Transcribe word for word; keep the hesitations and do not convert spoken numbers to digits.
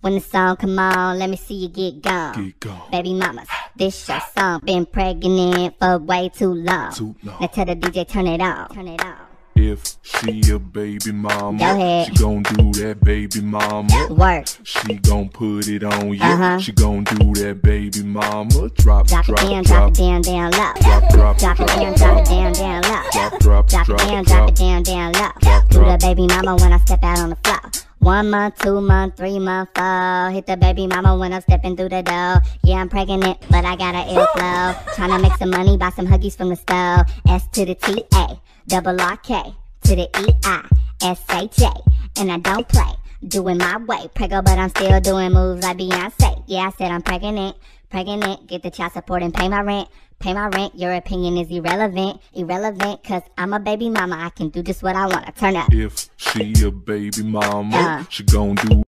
When the song come on, let me see you get gone. Get gone. Baby mamas, this your song. Been pregnant for way too long. Too long. Now tell the D J turn it on. Turn it on. If she a baby mama, Go ahead. she gon' do that baby mama. Work. She gon' put it on you. Uh-huh. She gon' do that baby mama. Drop, Drop drop, it down, drop drop, it down, down low. drop, drop, Drop it drop, down, drop it down, down low. drop, drop, Drop it drop, down, drop drop. it down, down low. Drop, Do the drop. baby mama when I step out on the floor. One month, two month, three month, four. Hit the baby mama when I'm stepping through the door. Yeah, I'm pregnant, but I got an airflow. Tryna make some money, buy some Huggies from the store. S to the T A, double R K, to the E I, S H A. And I don't play, doing my way. Prego, but I'm still doing moves like Beyonce. Yeah, I said I'm pregnant, pregnant. Get the child support and pay my rent. Pay my rent, your opinion is irrelevant. Irrelevant, cause I'm a baby mama. I can do just what I wanna. Turn up. If she a baby mama, Uh. she gon' do